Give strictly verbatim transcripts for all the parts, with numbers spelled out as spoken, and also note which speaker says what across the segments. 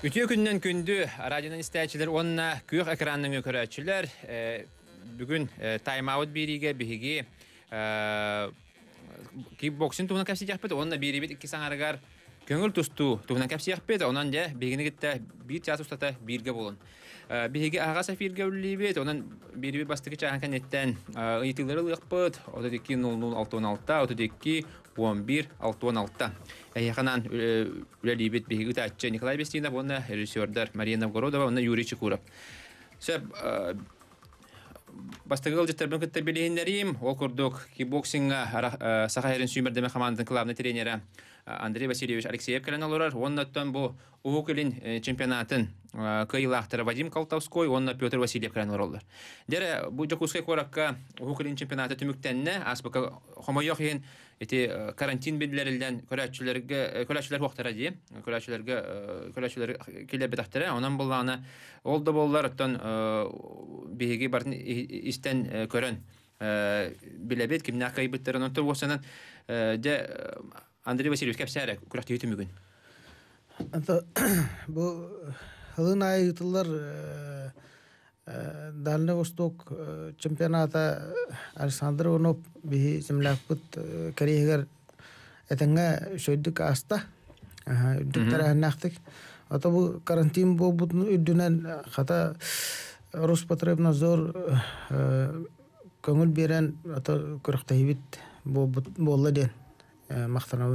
Speaker 1: Ütüye gündən gündü radyodan istəyicilər onunla köyük ekranını görətçilər. Bugün time out birige bihigi kickboxing tuğuna kapsi yapıdı. Onunla biri bit iki sanargar köngül tustu tuğuna kapsi yapıdı. Ondan da bigini gitti bir çat ustata birge bulun. Bihigi ağa safirge ulibet. Ondan biri bir bastığı çahankan etten itileri yapıdı. O da iki nol nol altı on altı, o da iki on bir altı on altı. Yakından ülelibet bihigi taççı Nikolay Bestinov, onunla rejissörler Mariya Novgorodova, onunla Yuri Çikurov. Söp Бастыгыл жеттер бен кытта билейнерим, ол курдук кикбоксинга Саха-Ерин Сүймердеме командының главный тренері Андрей Васильевич Алексеев келен олар. Оннаттан бу Уукелин чемпионатын кыйлактыры Вадим Колтовской, онна Петр Васильев келен олар. Дере бу жокускай коракка Уукелин чемпионаты түмүктенне аспыка хомойок ен эти карантин белгилерилден көрәчүләргә көрәчүләр вакыттары ди. Көрәчүләргә көрәчүләр килеп бетәхтәре. Онан булганы ол да боллар оттан биһиги барын истен көрөн билебет кимне кайбыттерен отыр болсанан де Андрей Васильевич кепсәре күрәхтә итү мөген.
Speaker 2: Anta bu hılın ayı yıtıllar Dальний Восток чемпионата Александр Онов bihi simlakpıt kariyger etenge şöydük asta üddüktara hannaktık. Ata bu karantin bu budun üddünen hata Роспотребнадзор көңіл берен ата күрәхтә бит болла ден мактанабын.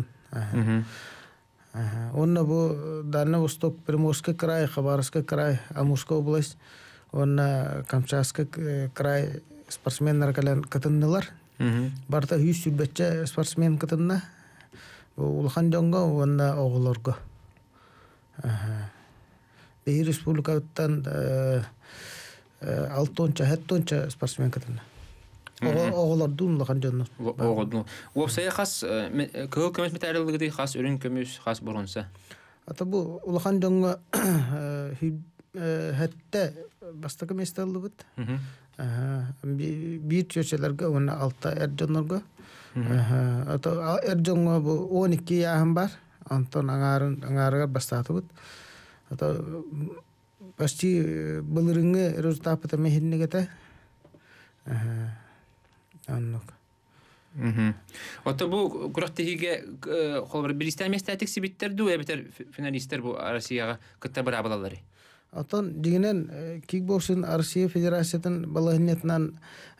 Speaker 2: Онна бу Дальний Восток, Приморский край, Хабаровский край, Амурская область, онна Камчатский край спортсменнар калан кытыннылар. Барта yüz сүлбәтчә спортсмен кытынна. Улхан жонго онна оглорго. Бей республикадан алтынчы, хәттончы спортсмен кытынна. Оғылардың лақан жоннар.
Speaker 1: Оғылдың. Опсая қас, көңіл көмес металлилыгыды қас өрін көмес қас бұрынса?
Speaker 2: Ата бұл лақан жонға хәтті бастықы месталды бұд. Bir çöçelerge ona altta erjonlarga. Ata erjonga bu on iki yağın var. Anton angarın angarga bastatı bud. Ata Пасти былырыңы результаты мехинне гете. Аннок.
Speaker 1: Мм. Ото бу күрәхтәгегә холбар биристә местәтик сибиттер ду, әбетер финалисттер бу Россияга кытта бара балалары.
Speaker 2: Атан дигенен кикбоксинг Россия Федерациясының балаһиннәтнән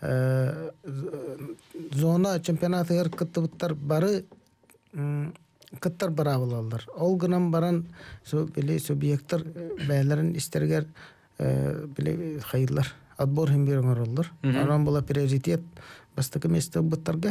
Speaker 2: зона чемпионаты кыттыбыттар бары кыттар бара балалар. Ол гынан баран со биле субъекттер бәйләрен истергәр биле хайрлар. Отбор һәм бирәңәр олар. Анан була приоритет бастыкы месте буттарга.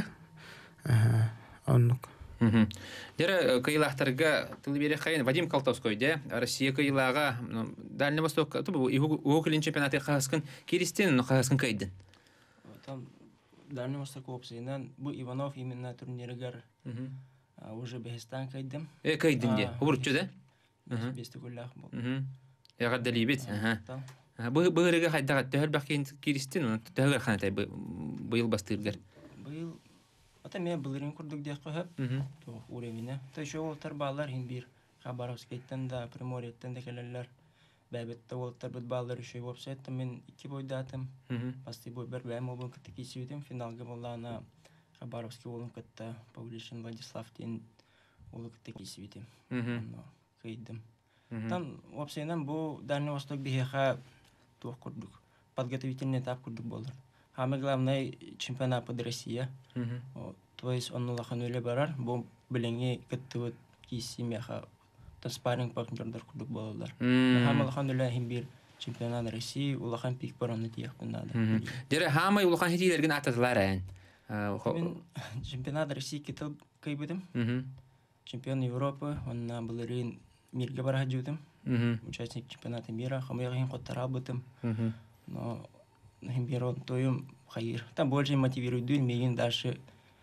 Speaker 2: Аннук.
Speaker 1: Дәре кыйлахтарга тылы бере хайын Вадим Колтовской де Россия кыйлага Дальний Восток тубу Уукелин чемпионаты хаскын Киристен хаскын кайдын.
Speaker 3: Там Дальний Восток опсыйнан бу Иванов именно турниргар уже Бехстан кайдым.
Speaker 1: Э кайдын де. Урчу да?
Speaker 3: Бесте гуллах бу.
Speaker 1: Я гаддалибет. Ага. Бу быгырга хайдага тәһәр бакин Киристен тәһәр ханатай быел бастыргар.
Speaker 3: Быел ата мен былырын курдук дия кыһып. То уремине. Та шо олтар баллар һин бир Хабаровскайдан да Приморьеттен да келелер. Бәбетте олтар бит баллар шо вебсайтта мен iki бойдатым. Пасти бой бер бәм обын кытты кисүдем финалга буллана Хабаровский олын кытта Павлишин Владислав тен олы кытты кисүдем. Ну, кайдым. Там вебсайнан бу Дальний Восток бихеха то курдук. Подготовительный этап курдук болар. Самое главное чемпионат под Россия. То есть он улахан үле барар. Бу биленге кытты вот кисимяха то спарринг партнердар курдук болалар. Самое улахан үле һәм бир чемпионат России улахан пик бараны тияктын надо.
Speaker 1: Дере хамай улахан хитилерген ататылар ан.
Speaker 3: Мен чемпионат России кетип кайбыдым. Чемпион Европы, он на балерин мирге бара жудым. Участник чемпионата мира, хамай һәм коттара бутым. Но Химберон тоем хайыр. Там больше мотивирует дюн меген дальше.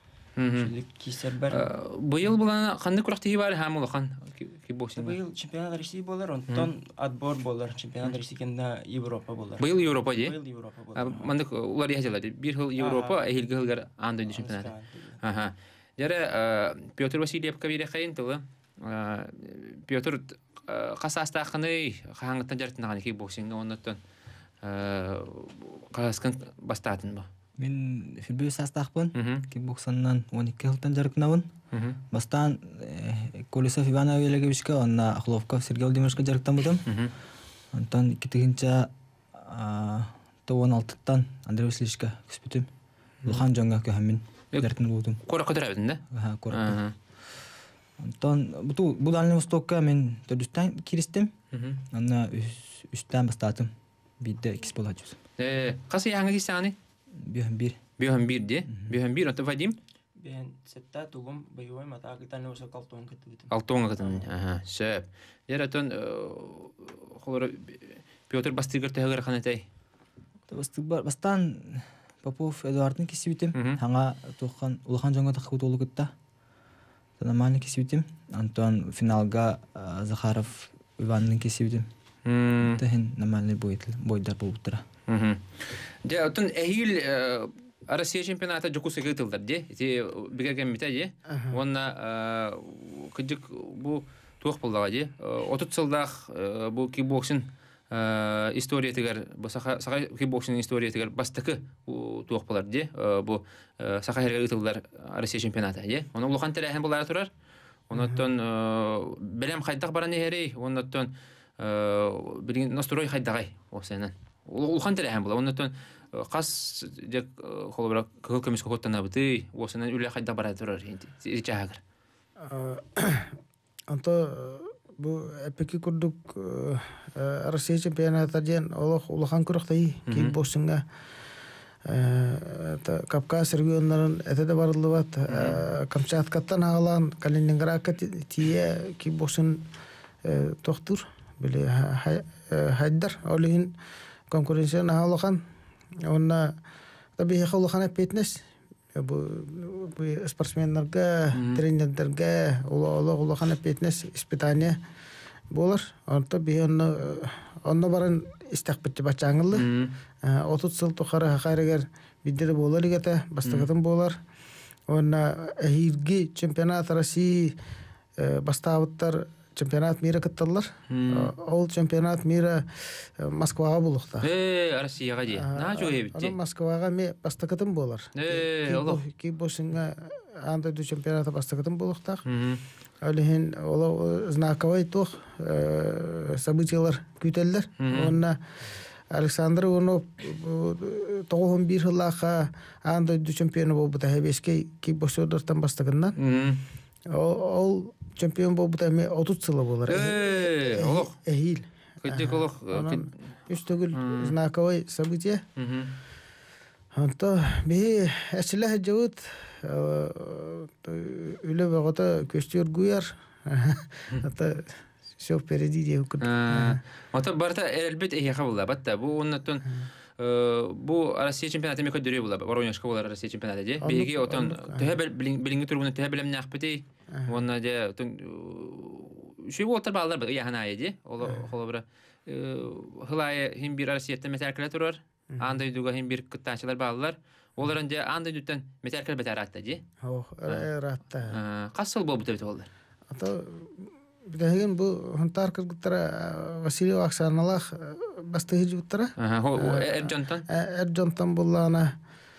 Speaker 3: Кисер бар.
Speaker 1: Быел булана ханны курахты бар һәм улахан кикбоксинг.
Speaker 3: Быел чемпионат России болар, он тон отбор болар, чемпионат России кенда Европа болар.
Speaker 1: Быел Европа ди.
Speaker 3: Быел Европа болар.
Speaker 1: Мандык улар яһалар. Бир хил Европа, һилге хилгер анда чемпионат. Ага. Яра Петр Васильев кабире хәйин тылы. Петр касастакыны хаңыттан жартынаган кикбоксинг оннотон каскан бастатын бу.
Speaker 4: Мен фирбе састакпын. Кикбоксаннан он эки жылдан жарыктанабын. Бастан Колесов Иван Олеговичке, онна Ахловков Сергей Владимировичке жарыктан будым. Онтан икитигинче он алтыдан Андрей Васильевичке күспүтүм. Улхан Жонга көһәмин жарыктан будым.
Speaker 1: Коракка төрөбүдүн да?
Speaker 4: Ага, коракка. Онтан бу бу Дальний Востокка мен төрүстөн киристим. Анна үстөн бастатым. Бидде экс болачуз.
Speaker 1: Э, касы яңа кисаны?
Speaker 4: Бүйөн бир.
Speaker 1: Бүйөн бир де. Бүйөн бир онто Вадим.
Speaker 3: Бен сетта тугум боевой мата кытаны оса калтон кытыбытым.
Speaker 1: Алтон кытын. Ага, сөп. Яратон холор Петр Бастыгыр төгөр ханатай.
Speaker 4: Бастан Попов Эдуардын кисибитим. Хаңа тоққан Улхан Жонга таққы толу кытта. Нормально кисибитим. Антон финалга Захаров Иванның кисибитим. Тахин нормальный бойдар болуптыра.
Speaker 1: Де отун эхил Россия чемпионата жокусы кытылдар де. Те бигерген мите де. Онна кыжык бу туох болдага де. отуз жылдах бу кикбоксинг история тегер бу саха кикбоксинг история тегер бастыкы туох болар де. Бу саха херге кытылдар Россия чемпионата де. Оны улухан телехен болар турар. Онотон белем хайдак бараны херей. Онотон билин настрой хайдагай осенен. Улухан телехен бола. Онотон қас дек холбара көкөмүскө коттанабыты осынан үле кайда бара турар энди ичагыр.
Speaker 2: Анто бу эпики курдук Россия чемпионаты ден олох улахан курактай кикбоксингга та Кавказ регионнарын этеде барылыбат Камчаткаттан агалан Калининградка тие кикбоксинг тохтур биле хайдар олин конкуренцияны агалахан. Онна табиғи қаулықана пейтнес, бұл спортсменлерге, тренердерге, ұлықана пейтнес испытания болар. Онта бі онна барын істәқ бітті бачаңылы. отуз жыл тұқары хақайрегер биддері болар егеті, бастығытын болар. Онна әйіргі чемпионат России бастауыттар чемпионат мира кытталар. Ол чемпионат мира Москвага булукта.
Speaker 1: Э, Россияга де. На жо эбитти.
Speaker 2: Москвага ме бастыкытын болар.
Speaker 1: Э, оло.
Speaker 2: Кикбоксингга анда ду чемпионата бастыкытын булукта. Алихин оло знаковый тох событиялар күтеллер. Онна Александр Иванов тоғыз бир жылака анда ду чемпионы болбута хебеске кикбоксерлерден бастыгыннан. Ол чемпион болбут эми отуз жылы болар.
Speaker 1: Э, олох.
Speaker 2: Эхил.
Speaker 1: Кыдык олох.
Speaker 2: Үстөгүл знаковый событие. Анта би эчле жабыт үле багата көстөр гуяр. Ата все впереди де укут.
Speaker 1: Ата барта элбет эхе кабылда. Батта бу оннотон бу Россия чемпионаты мекө дөрө була. Воронежка болар Россия чемпионаты де. Биги отон төһө билинги турбуна төһө билем нахпыты. Онна де шүй болтар балдар бу яханай де. Ол холобра хылай хим бир Россиятта металкалар турар. Андай дуга хим бир кыттанчылар балдар. Оларын де андай дүттен металкал бетаратта де.
Speaker 2: О, ратта.
Speaker 1: Касыл болбут бит олар.
Speaker 2: Ата бидеген бу хантар кыргыттара Василий Оксаналах бастыгы жуттара.
Speaker 1: Ага, Эрджонтон.
Speaker 2: Эрджонтон буллана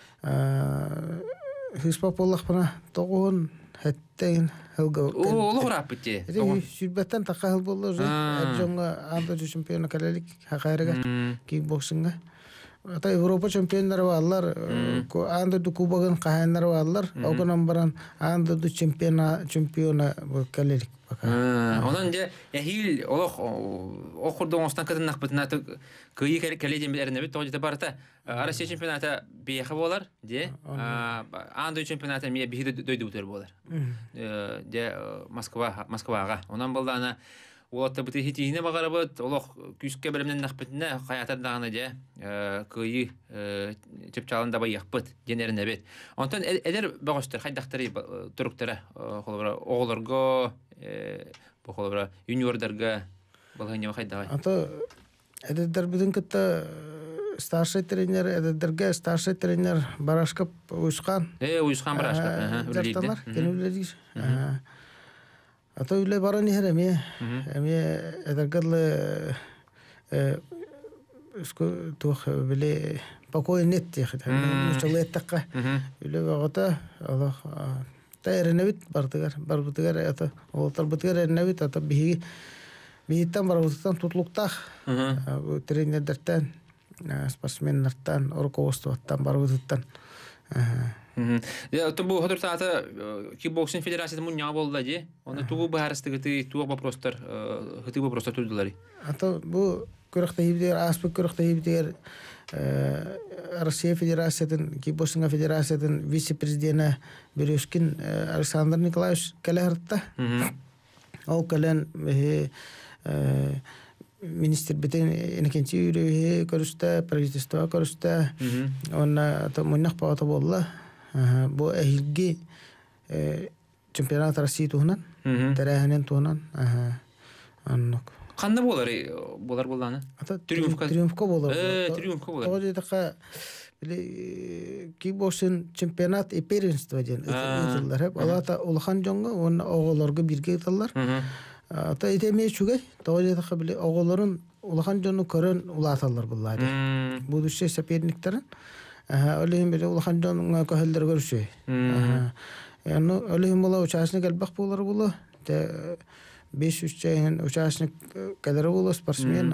Speaker 2: Хиспаполлах бана тогон хеттен хылга.
Speaker 1: О, олорап битти.
Speaker 2: Сүрбеттен такал болду. Эрджонга анда чемпион калелик хакайрага кикбоксингга. Ата Европа чемпиондары баллар, анда ду кубагын кайнары баллар, огонан баран анда ду чемпиона чемпиона калелик.
Speaker 1: Онан же яхил олох окурдон остан кытын накпытына кыйы келеден билерне бит тогыта барта Россия чемпионаты бияха болар же анда чемпионаты мия бихи дөйдү бутер болар. Же Москва Москвага. Онан болдана Олатта бите хитине багарабыт, олох күскө белемнен нахпытына хаятардагына же кыйы чепчалында баякпыт, женерине бет. Онтон элер багыштыр, хайдактары туруктара, холобра оголорго, бу холобра юниордарга балгanya хайдагай.
Speaker 2: Ата эдер бидин кытта старший тренер, эдерге старший тренер Барашков Уйскан.
Speaker 1: Э, Уйскан Барашков, ага,
Speaker 2: үлелер. Ата үле баран ихер эме. Эме эдергалы уско тух биле покой нет тех. Мучалеттакка. Үле багата Аллах тайренебит бардыгар. Барбытыгар ата олтар бытыгар эрнебит ата биги биттан барбытан тутлуктах. Тренердерден спортсмендерден оркостуаттан барбытыттан.
Speaker 1: Я то бу хатыр таата кикбоксинг федерациясы мунья болду же. Оны тугу баарыстыгы тугу вопростар хыты вопростар турдулар.
Speaker 2: Ата бу көрөктөйбүдер аспык көрөктөйбүдер Россия Федерациясынын кикбоксинг федерациясынын вице-президенти Березкин Александр Николаевич келерта. Ол келен министр битен энекенчи үрөһө көрүстө правительство көрүстө. Онна ата муньяк пата болду. Бу эхилги чемпионат России туһунан, терәһенен туһунан, аннок.
Speaker 1: Кандай болар, болар булганы?
Speaker 2: Триумфка. Триумфка болар.
Speaker 1: Э, триумфка болар.
Speaker 2: Тоҗы дәка биле кикбоксинг чемпионат и первенство дигән үтәләр һәм алата улхан җонга, аны оголорга биргә итәләр. Ата итеме чугай, тоҗы дәка биле оголорын улхан җонны көрән улаталар буллар. Бу düşe соперниктер. Aha, öyleyim bile ulhan canına kahiller görüşüyor. Yani öyleyim ola uçağısını gelbek bolar bulu. De beş üç çayın uçağısını kadar bulu sportsmen.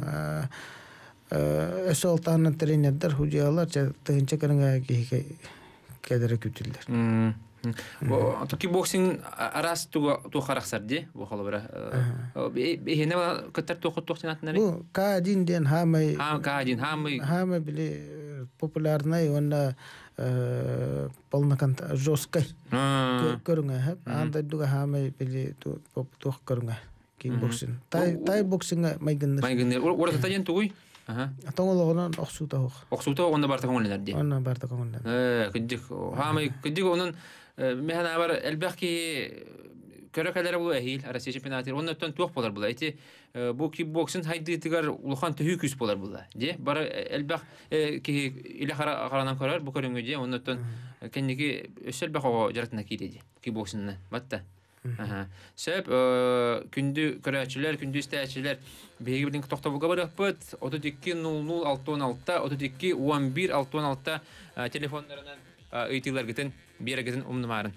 Speaker 2: Öse oltanın trenerler hüccalar. Tığınca karınga kadar kütüller.
Speaker 1: Bu kikboksing aras tu karakter di bu halabara. Behine kadar tu kutu tinatnari.
Speaker 2: Bu kadin den hamay.
Speaker 1: Ham kadin hamay.
Speaker 2: Hamay bile популярный он полноконт жесткой көрүнгө хап анда дуга хамай били ту ту көрүнгө кикбоксинг тай тай боксинг майгындар
Speaker 1: майгындар орта таен туй ага
Speaker 2: тоңологонон оксута ок
Speaker 1: оксута онда барта коңолдар ди
Speaker 2: онда барта коңолдар
Speaker 1: э кидик хамай кидик онун механа бар элбахки көрөкөлөр бул эхил Россия чемпионаты оннан тук болар бул эти бу кикбоксинг хайдытыгар улхан төһүкүс болар бул де бар элбах ки иле каранан көрөр бу көрүнгө же оннан кенеги өсөлбах жаратына киреди кикбоксингне батта аха сөп күндү көрөчүлөр күндү истечилер беги билин токтобуга барыппыт отуз эки ноль ноль алты он алты отуз эки он бир алты он алты телефондарынан ыйтылар гитен берегитен умнумарын.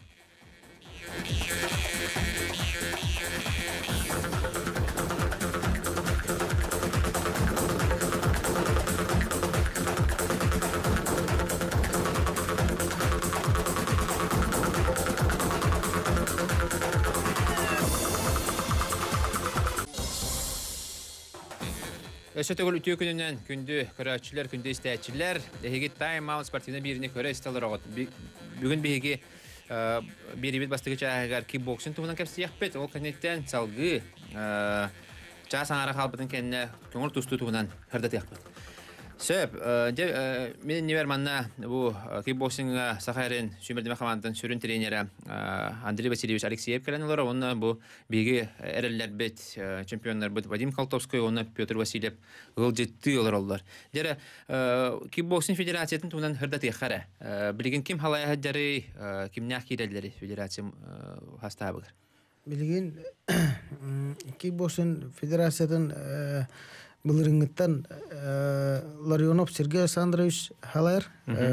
Speaker 1: Өсөтөгөл үтүү күнүнөн күндү көрөчүлөр, күндү истечилер, эги тайм аут спортивна бирине көрө истелер огот. Бүгүн биги бирибит бастыгыча агар кикбоксинг тугунан кепсияхпет, ол кенеттен салгы жа саңара халбытын кенне көңүл тустуу тугунан хырдатыяхпет. Сөп, мен неверманна бу кикбоксинг Сахарин Сүймердеме командатын сүрүн тренери Андрей Васильевич Алексеев келенелер, онна бу биги эреллер бет чемпиондар бет Вадим Колтовской, онна Петр Васильев гылжетти олар олар. Дере кикбоксинг федерациятын тугунан хырдатыяхара. Билген ким халая хаджары, кимнях киреллери федерация хастабыгар.
Speaker 2: Билген кикбоксинг федерациятын Былырыңыттан Ларионов Сергей Александрович Халайр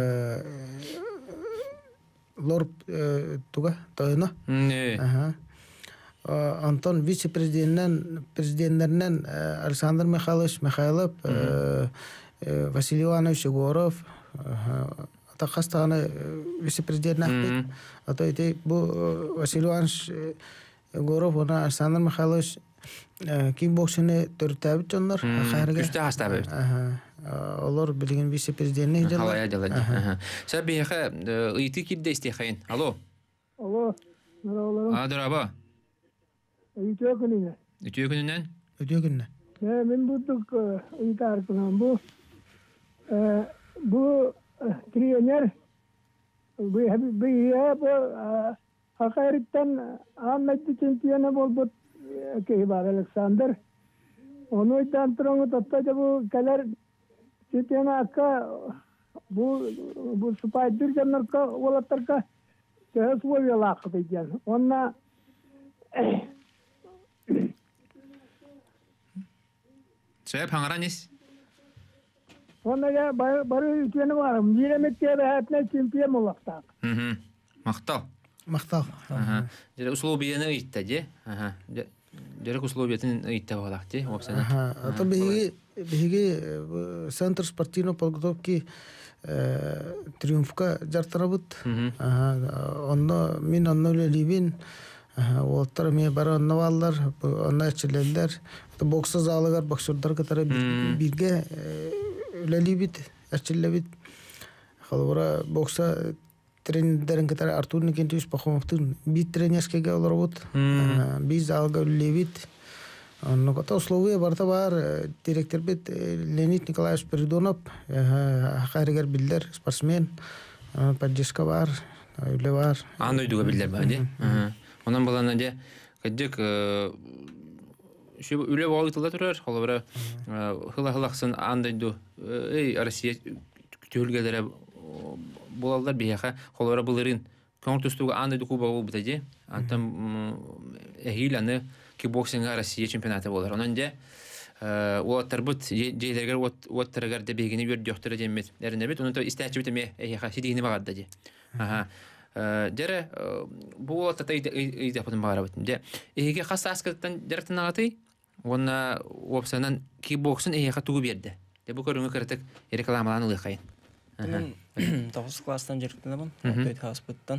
Speaker 2: лор туга тойно. Антон вице-президенттен президенттеринен Александр Михайлович Михайлов, Василий Иванович Егоров, атакастаны вице-президент. Ато эти бу Василий Иванович Егоров, она Александр Михайлович кикбоксинг төртәбит жоннор ахарга.
Speaker 1: Күстә хастабы.
Speaker 2: Аха. Олар билген вице-президентне жала.
Speaker 1: Халая жала. Сәбиха ыйты кидде истехайн. Алло.
Speaker 5: Алло. Merhabalar.
Speaker 1: Адраба.
Speaker 5: Ütü gününe.
Speaker 1: Ütü gününden?
Speaker 2: Ütü gününe.
Speaker 5: Ne ben bulduk ütü arkadaşım bu. Bu trainer bu bu ya bu hakikaten Ahmet çempiyonu oldu. Kehbar Alexander. Onu iddian turangu tatta bu kalar çempiyonu akka bu bu spider jannar ka olatar ka tehas bu yalaq diyan. Onna
Speaker 1: Сөп хаңаранис.
Speaker 5: Ona ya barı ütüne varım. Jiremetke behatne çempiyon olaqtaq.
Speaker 1: Мгм. Мактал.
Speaker 2: мақтал.
Speaker 1: Ага. Жер условияны ыйтта же. Ага. Жер условиятын ыйтта болак же. Опсана.
Speaker 2: Ага. Ата биги биги центр спортивной подготовки триумфка жартарабыт. Ага. Онно мин онно лебин. Ага. Олтар ме бара онно баллар, онно челелдер. Бокса залыгар боксердар катары бирге лебит, ачелебит. Халбара бокса тренердерин катары Артур Никентьевич Пахомовтун бит тренерскеге олар бут. Биз залга лебит. Но ката условия барта бар директор бит Леонид Николаевич Передонов, харигер билдер спортсмен, поддержка бар, үле бар.
Speaker 1: Аны үйдүгө билдер бар же. Онан балана же кадык şu üle bağlıtılda turar. Halabara hıla hılaqsın andaydı. Ey Россия tölgelere bulallar bir yaqa. Halabara buların konkurstuga andaydı kuba ol bitaji. Antam ehilani kickboxing'a Россия çempionatı bolar. Onunca o tarbut jeylerger o taragar da begini bir doktora demet. Erinde bit onu da istahçı bitme yaqa sidini bağadda ji. Aha. Jere bu o tatay ide yapın bağıra bitin. Je ehige xas askattan jartın ağatı. Ona opsiyanan kickboxing ehige tuğu berdi. De bu körüngü kırtık reklamalarını lıqayın.
Speaker 3: Тоғыз класстан жүріктен абын, он төрт хаспыттан.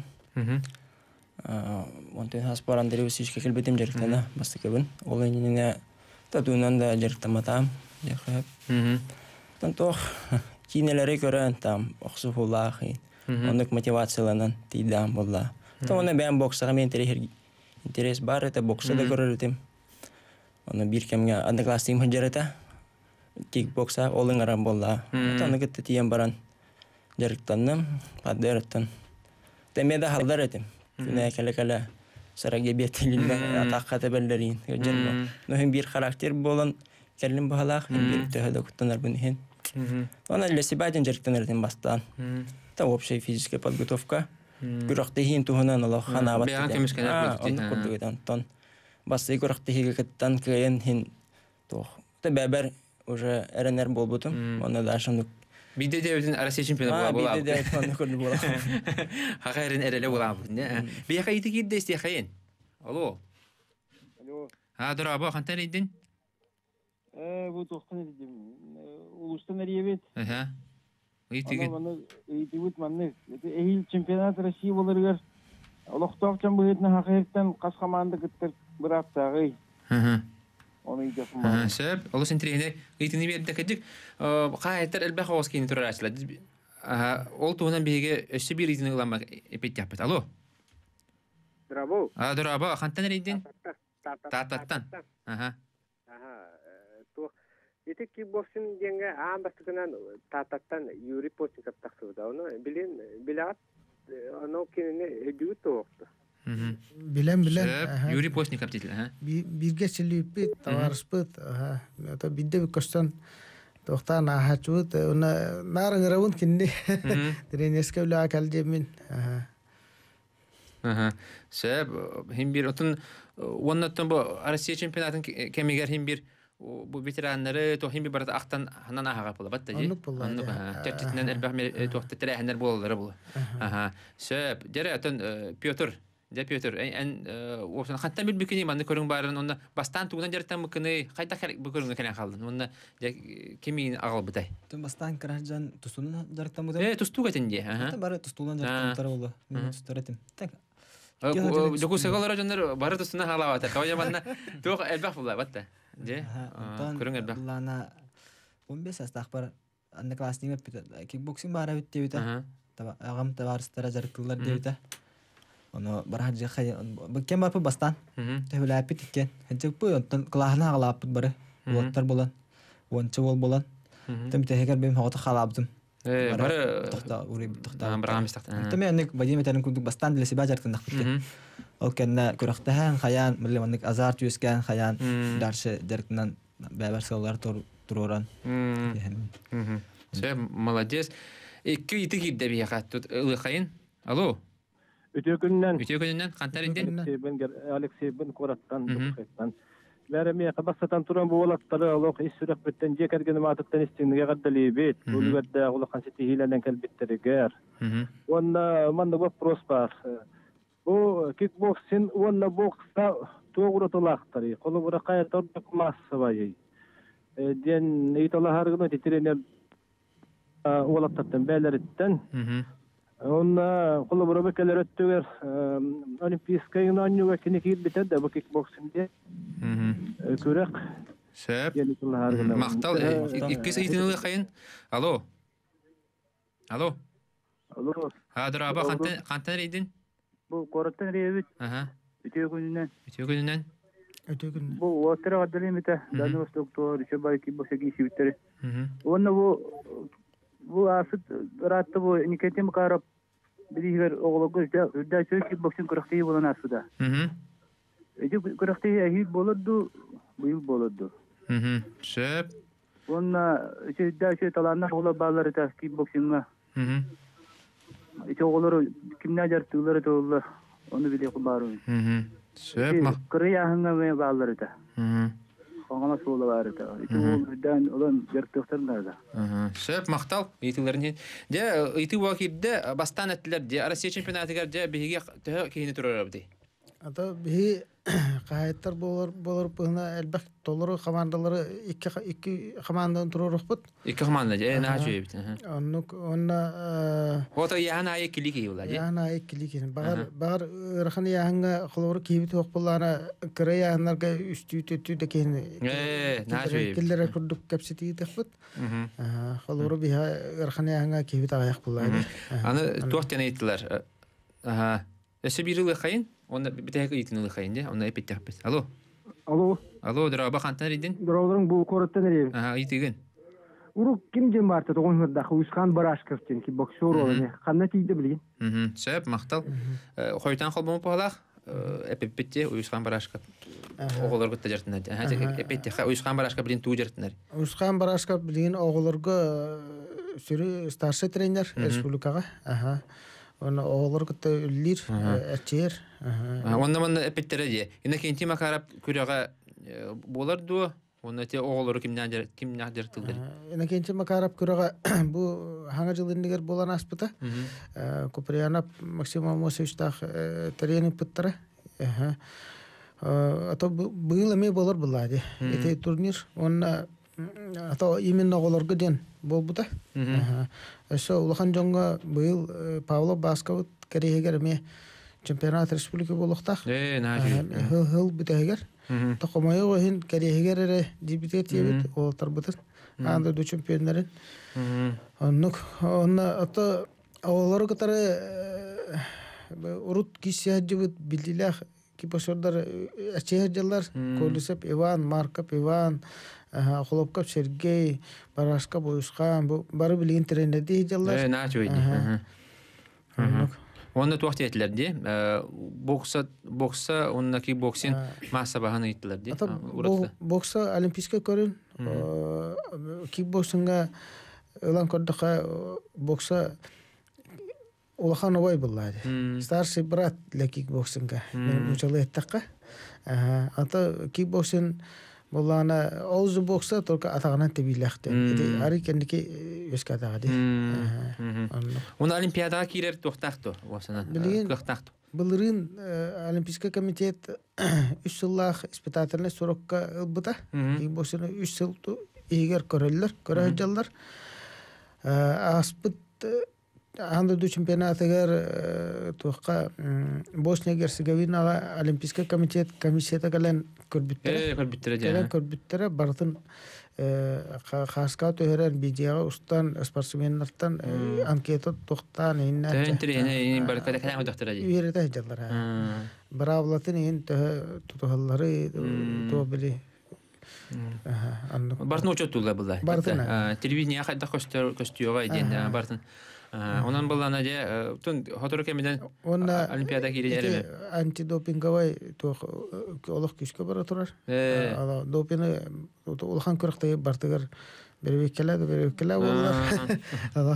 Speaker 3: он төрт хас баран деревсишке келбетім жүріктен басты кебін. Ол еніне татуынан да жүріктен матам, жүрқап. Тан тоқ кейнелері көрін там оқсы фуллақын. Ондық мотивацияланан тейдам болла. Та оны бән боксаға мен интерес бар, это бокса да көрір өтем. Оны бір кемге андыкластың мұнжар өті, кикбокса олың арам болла. Та оны күтті тиен баран жарықтанным, паддар өттін. Тәмеді халдар өтем. Күні әкелі-кәлі сараге бетілілі атаққа тәбәлдерін. Нөхін бір характер болын кәлім бағалақ, бір төхеді күттінар бұнығын. Оны лесібайдың жарықтан өтем бастан. Та общая физическая подготовка. Күрақтығын туғынан олық хана баттыден.
Speaker 1: Бәған кемескәлер
Speaker 3: көрдік. Оны көрдігіден. Тон басы күрақтығығы кіттан күйен хин туқ. Та бәбәр уже әрінер бол бұтым. Оны да ашымдық.
Speaker 1: Биде де өтін Россия чемпионы бола.
Speaker 3: Биде де өтін көрді бола.
Speaker 1: Хақайрын әрелі бола. Бияқа еті кейді есте қайын? Алло.
Speaker 6: Алло.
Speaker 1: Ha, dur abi, kantan edin?
Speaker 6: Ee, bu toxtan edin. Ulustan arayabet.
Speaker 1: Aha. Uytigen.
Speaker 6: Ana bana uytibut manne. Ehil çempionat России боларгар. Олохтоқчан bu etne haqeqten Qasqamandı gittir bir hafta.
Speaker 1: Aha.
Speaker 6: Onu idafım.
Speaker 1: Aha, sebep. Allah sen trene uytini berdi kajik. Qaytar elbaq oskini turasla. Aha, ol tuğunan bege ösü bir izini ulamak epet yapet. Alo.
Speaker 6: Bravo.
Speaker 1: Ha, dur abi, kantan edin? Tatattan. Aha.
Speaker 6: Aha. To etik kickboxing denge ağam bastıkından tatattan yuri posting kaptaksı da onu bilin bilat onu kinine hediye toğdu.
Speaker 1: Mhm.
Speaker 2: Bilen bilen.
Speaker 1: Yuri postnik kaptitil, ha.
Speaker 2: Birge çelipit, tavarspıt, aha. Ta bidde bir kostan toxtan ahaçut, ona narang ravun kinni. Treneske bile akal jemin. Aha.
Speaker 1: Aha. Sebep hem bir otun ondan bu Rusya çempionatın kemiger hem bir bu veteranları to hem bir barada aktan hanan aha kapıla batta ji.
Speaker 2: Anlık bulla.
Speaker 1: Anlık ha. Tertitinden elbah mer tohta telehenler bolları bu. Aha. Sebep dere otun Piotr de Piotr en opsiyon hatta bir bükeni mandı körün barın onda bastan tuğdan jartan mıkını kayda bu körün kenen kaldın. Onda kemin ağal bıtay.
Speaker 4: Tüm bastan karajan tusunun jartan mıdır?
Speaker 1: E tustu gaten ji. Aha.
Speaker 4: Hatta bara tustulan jartan tarı oldu. Ben tustaratim. Tak.
Speaker 1: Doku segalara janlar barı tustuna halawata. Kawaya manna toq elbah bulla batta. Je. Körün elbah.
Speaker 4: Lana on beş astak bar anne klasning kickboxing bara bitti bita.
Speaker 1: Aha.
Speaker 4: Taba agam tavarstara jartılar diye. Onu baraj khay kem bar bastan. Tevla pitikken. Hecek bu ondan klahna qalap bare. Wottar bolan. Woncha bol bolan. Tem teheker benim hawta qalabdım.
Speaker 1: E bara
Speaker 4: tahta uri tahta.
Speaker 1: Barang mistakta.
Speaker 4: Tem annek badi metanen kunduk bastan dile sibajar tandak bitti. O kenna kuraktahan khayan mille annek azar tüsken khayan darse derknan beraber solar tor turoran.
Speaker 1: Mhm. Sen молодец. İki iti gidde bir yakat tut ılıyın. Alo.
Speaker 6: Öte günden
Speaker 1: Öte gününden kantar indin?
Speaker 6: ben Alexey ben Korat'tan Dokret'tan Бәрәме кабастан туран бу олаттары алык исүрәк беттен жекерген матыттан истинге гаддалебет. Бу гадда улахан сетихиләнән калбеттерегәр. Онда манда вопрос бар. Бу кикбоксин онда бокста тоғры толақтары. Қолы бұра қайатар масса бай. Ден италахаргын тренер олаттаттан бәләреттен. Онда қолы бұра бекелер өттөгер олимпийская гнанюга кинекит битәдә бу кикбоксинде. Көрәк.
Speaker 1: Шәп. Мактал икки сәйтенле кайын. Алло. Алло.
Speaker 6: Алло.
Speaker 1: Хадыр аба кантан кантан рейдин?
Speaker 6: Бу кораттан рейбит.
Speaker 1: Аха.
Speaker 6: Үтө күннән.
Speaker 1: Үтө күннән.
Speaker 2: Өтө күн.
Speaker 6: Бу отыр гаддалемите. Данус доктор Чабай кикбоксинг сибиттер. Онда бу бу асыт ратты бу никетем карап биригер оглогы да сөйки боксинг көрөктөй болон асыда. Мм. Эди көрөктөй ахи болду, быйыл болду.
Speaker 1: Мм. Шеп.
Speaker 6: Онда сөйдә сөй таланна огло баллары та кикбоксингга. Мм. Эти оглору кимнә жартылары толлар. Оны биле кубару.
Speaker 1: Мм. Шеп ма.
Speaker 6: Кырыяһыңга ме баллары та. Мм. Хаңама суулары та. Эти олдан олан жартыктарда.
Speaker 1: Аха. Шеп мактал итиләрне. Дә ити вакытта бастан әтләр дә Россия чемпионатыга дә биге кейне турар бди.
Speaker 2: Ата би кайттар болор болор буна элбак толору командалары икки икки командадан турурак бут.
Speaker 1: Икки команда дә на җөйбит. Аха.
Speaker 2: Онны онна
Speaker 1: Фото яна ай килики була дә.
Speaker 2: яна икки багар багар раханы яңга холору кибит хок буллана кырая анарга үстү төтү дә кен.
Speaker 1: Э, на җөйбит.
Speaker 2: Киллер курдук капсити тахбут. Аха. Холору биха раханы яңга кибит аяк буллана.
Speaker 1: Аны туактан әйттеләр. Аха. Эше бириле кайын? Онда битәге итинле кайын дә. Онда әйттәк. Алло.
Speaker 6: Алло.
Speaker 1: Алло, драба кантан ридин?
Speaker 6: Драудың бу кораттан рейбит.
Speaker 1: Аха, итеген.
Speaker 6: Урук ким жем барты тоғынырда Уйскан Барашковтен ки боксер олы. Қанна тейді білген?
Speaker 1: Мм. Шәп мактал. Хойдан холбом палах. Эпепетте Уйскан Барашков. Оголор гытта жартына. Аха, эпетте Уйскан Барашков билен туу жартынар.
Speaker 2: Уйскан Барашков билен оголорга сүрү старший тренер республикага. Аха. Оны оголор гытта үллир, әчер.
Speaker 1: Аха. Онда мен эпеттере ди. Ина кенти макарап күрәгә болар ду. Оны те оголор кимнән кимнән жартылдыр.
Speaker 2: Ина кенти макарап күрәгә бу хаңа җылындыгар булан аспыта. Куприянап Максим Амосович та тренинг пыттыра. Аха. Ата быйыл эме болар булады. Эте турнир онна ата именно оголорга ден болбута. Аха. Эше улахан жонга быйыл Павло Басков керегер эме чемпионат республика болуктак.
Speaker 1: Э, нажы.
Speaker 2: Хыл хыл битегер. Токомайы ойын керегер дебютет ебит ол тарбытыр. Анда ду чемпионнарын. Оннук онна ата оголор катары урут кисия жибит билдилах кипошордар ачеһҗаллар Колесов Иван, Марков Иван, Хлопков Сергей, Барашков Уйскан бу бары билген тренерди җаллар.
Speaker 1: Э, нажы иде. Аха. Онда туакт әйтләр ди. Бокса бокса онна кикбоксинг массабаһын әйтләр ди.
Speaker 2: Бокса олимпийская көрүн. Кикбоксингга улан көрдүк бокса улахан овай буллады. Старший брат для кикбоксинга. Учалы эттакка. Ата кикбоксинг буллана олзу бокса только атагынан тебиләхте. Ари кендики өскә тагады.
Speaker 1: Он олимпиадага кирер тохтакты, осана. Тохтакты.
Speaker 2: Былырын олимпийский комитет үч жыллах испытательный срокка бута. Кикбоксинг үч жыл егер көрөллөр, көрөжаллар. Аспыт анда ду чемпионатыгар туакка Босния Герцеговинага олимпийский комитет комиссията гален көрбүттер.
Speaker 1: Э, көрбүттер ди.
Speaker 2: Гален көрбүттер бартын хаска төһөрөр бидега устан спортсменнардан анкета токтан инне.
Speaker 1: Тентрени ин баркада калам доктор ди.
Speaker 2: Үйрөтө жаллар. Бравлатын ин тохоллары то били.
Speaker 1: Бартын учоттулар булда. Телевидение хадда костер костюга иден бартын. Онан буллана де тун хотору кемеден олимпиада кирелере.
Speaker 2: Антидопинговый то олох күчкө бара турар. Ала допины улхан көрөктө бартыгар бербек келеді, бербек келе булар. Ала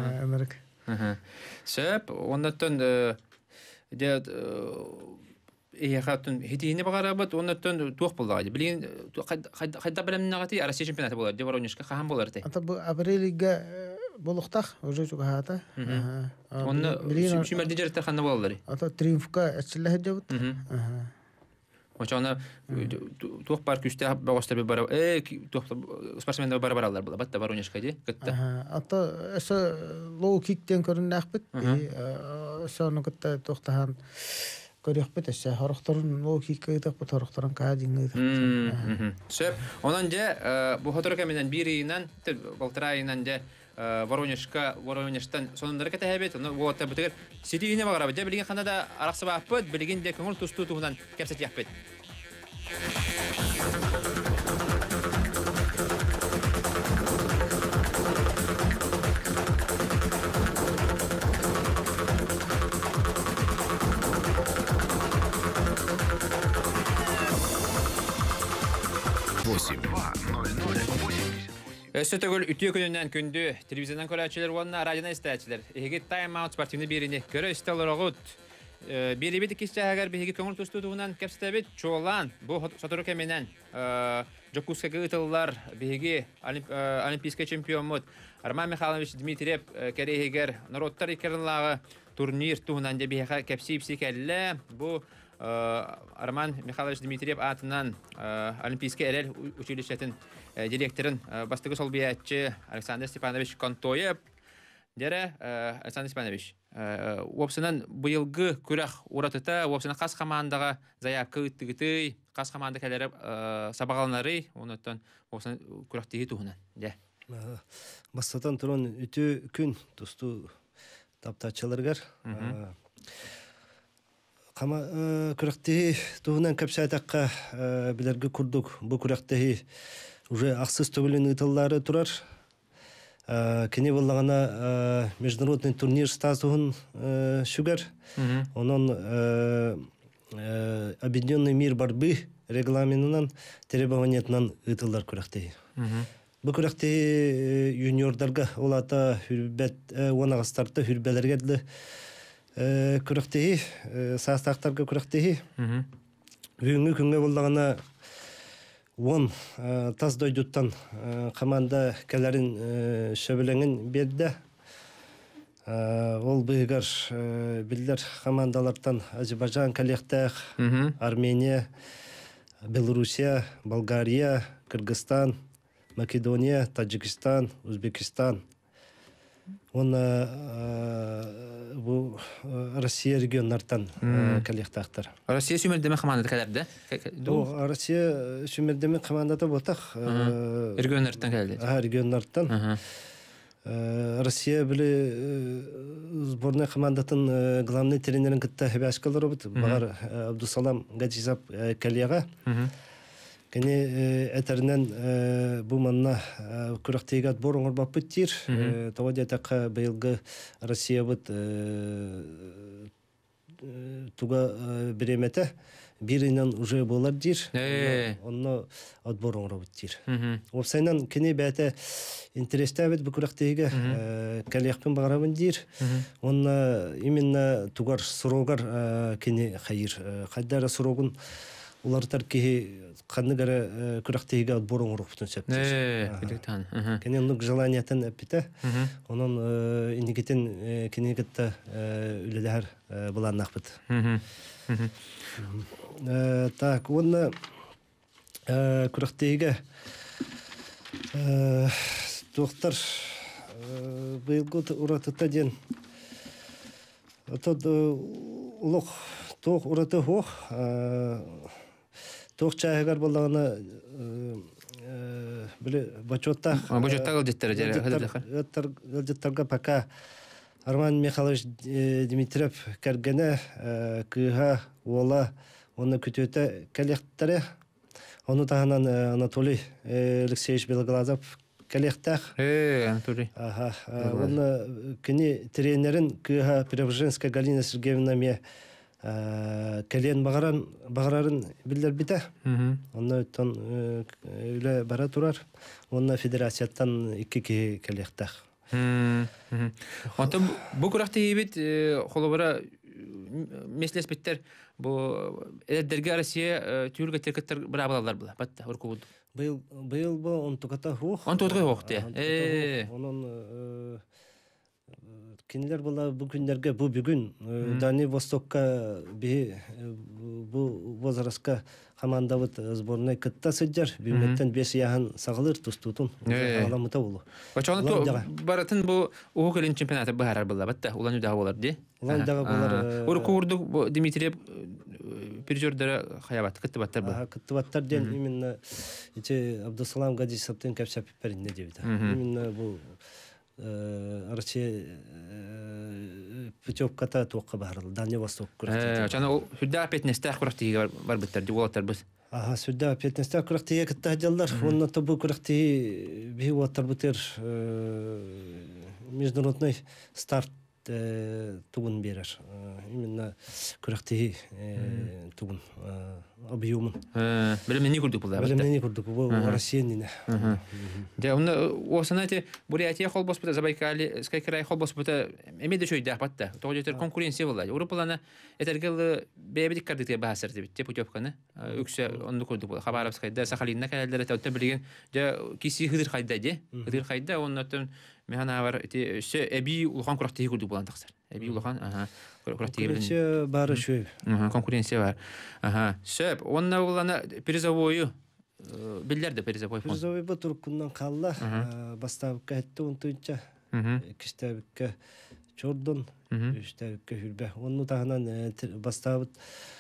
Speaker 2: Америка.
Speaker 1: Сөп, ондан де э хатын хитине багарабыт оннан туох булды. Билин хайда белемнагати Россия чемпионаты болар. Де Воронежка хаһам болар те.
Speaker 2: Ата бу апрелига болуктах уже чугата.
Speaker 1: Ага. Онны шимерде жерте ханна болалар.
Speaker 2: Ата Триумфка эчле жабыт.
Speaker 1: Ага. Очана туох парк үстә багыштырып бара. Э туох спортсмендар бара баралар була. Батта Воронежка ди. Кытта.
Speaker 2: Ага. Ата эсе лоу киктен көрүнәк бит. Соны кытта тохтахан көрөк бит эсе хорохторун лоу киккейтек бу хорохторун кадиңне.
Speaker 1: Сөп. Онан же бу фоторока менен биринен болтырайынан же Воронежка Воронежтан сонундар кете хәбет. Ну вот битер ситине багара. Же билген ханада араксы баппыт, билген де көңүл тусту тугунан кепсет яппет. Өстөгөл үтүө күнүнөн күндү телевизиондан көрөчүлөр онна радионан истечилер. Эги тайм-аут спортивный бирине көрө истелорогут. Бирибит кичагар биги көңүл тустуугунан кепстебит чолан бу соторука менен жокуска гытыллар биги олимпийский чемпионмут Арман Михайлович Дмитриев керегер народтар икерлагы турнир тугунан же бига кепсипси келле. Бу Арман Михайлович Дмитриев атынан олимпийский эрел училищетин директорын бастыгы солбиятчы Александр Степанович Контоев. Дере Александр Степанович, опсынан быйылгы күрәх уратыта, опсынан қас командаға заявка ыттыгыты, қас команда кәлері сабағаланары, оныттан опсынан күрәқтегі туғынан. Де.
Speaker 7: Бастатан тұрын үті күн тұсту таптачыларғар. Күрәқтегі туғынан көпсәйтаққа білергі күрдік. Бұл күрәқтегі уже ақсыз төгілін ұтылары тұрар. Кене болағана международный турнир статуын шүгер. Онын Объединенный мир борьбы регламентынан требованиятынан ұтылар күрәқтегі. Бұл күрәқтегі юниордарға олата онағыстарды хүрбәлергерлі күрәқтегі, састақтарға күрәқтегі. Бүгінгі күнге болағана он тас дойдуттан команда кәләрін шөбіленген берді. Ол бұйығар білдер командалардан Азербайджан, Калехтах, Армения, Белоруссия, Болгария, Кыргызстан, Македония, Таджикистан, Узбекистан. Он bu Россия регионнардан Калехтахтар.
Speaker 1: Россия сүмердеме командада кәләрді?
Speaker 7: Россия сүмердеме командада ботақ.
Speaker 1: Регионнардан кәләрді?
Speaker 7: Ага, регионнардан. Россия білі сборная командатын главный тренерін кітті хәбәшкалары бұд. Бағар Абдусалам Гаджизап кәлеға. Кәне әтәрінен бұл манна күріқтегі ат борыңыр бап бүттір. Тауады әтәққа байылғы Россия бұд туға біреметі бірінен уже болар дир. Онны ат борыңыр бүттір. Опсайнан кәне бәті интересті әбет бұл күріқтегі кәлеқпен бағарабын дир. Онны именно туғар сұроғар кәне қайыр. Қайдары сұроғын улартар ки қанныгары күрәқтегі ат борың ұрық бұтын сөптір. Кәне ұнық желаниятын әппеті, оның индикетін кенегетті үлелер бұланнақ бұд. Так, оны күрәқтегі тоқтар бұйылғы ұратыта ден ұлық тоқ ұраты хоқ тоқ чайығар болағына білі бачоттақ
Speaker 1: бачоттақ
Speaker 7: өлдеттарға пока Арман Михайлович Дмитриев кәргені кыға ола оны күтеті кәлектері оны тағынан Анатолий Алексеевич Белоглазов кәлектақ
Speaker 1: Анатолий
Speaker 7: оны кені тренерін кыға Преображенская Галина Сергеевна ме кәлен бағарарын білдер біті. Онна өттен үлі бара тұрар. Онна федерацияттан екі кәлектақ.
Speaker 1: Онтан бұл күрәқті ебет қолы бара меслес биттер бу эдерге Россия тюлгә теркеттер брабалар була. Батта уркубуд.
Speaker 7: Быйыл быйыл бу он туката хух.
Speaker 1: Он туката хух те. Э.
Speaker 7: Онон кинилер була бу күндәргә бу бүгүн Дальний Востокка би бу возрастка команда вот сборная кытта сыджар биметтен беш яхан сагылыр тустутун аламыта болу.
Speaker 1: Бачаны то баратын бу угылын чемпионаты бахар була. Батта улан да болар ди.
Speaker 7: Улан да болар.
Speaker 1: Уркурду Дмитриев пережордара хаябат кытты баттар бу.
Speaker 7: Кытты баттар ден именно эти Абдусалам Гаджисовтың капчап перинде дебит. Именно бу Арче путевката тоққа барыл. Дальний Восток
Speaker 1: күрәтте. Чана хүдә петнестә күрәттеге бар биттер ди булаттар без.
Speaker 7: Ага, сүдә петнестә күрәттеге китә җаллар. Онны табу күрәтте би ватар битер международный старт тугун берер. Именно күрәтте тугун объемын.
Speaker 1: Белемне не күрдек булды.
Speaker 7: Белемне не күрдек бу Россияне.
Speaker 1: Да, он осанате Бурятия холбос бута Забайкалье, Скайкрай холбос бута эмеде чөйдә батта. Тогы конкуренция була. Европаланы этергел бебедик кардык баһасыр дип теп путевканы. Үксә онны күрдек була. Хабаровскайда, Сахалинна кәләләре тәүтә билген. Ja киси хидер хайда ди. Хидер хайда оннан механа бар эти се эби улхан күрәтте күрдек булган тахсыр. Эби улхан, ага.
Speaker 7: Конкуренция бар шөй.
Speaker 1: Ага, конкуренция бар. Ага. Сөп, онна булана призовую Биллерде перезапой фонд.
Speaker 7: Перезапой бу туркуннан калла. Бастабыкка хетте унтунча. Киштабыкка чордон. Киштабыкка хүрбе. Онну тагынан бастабыт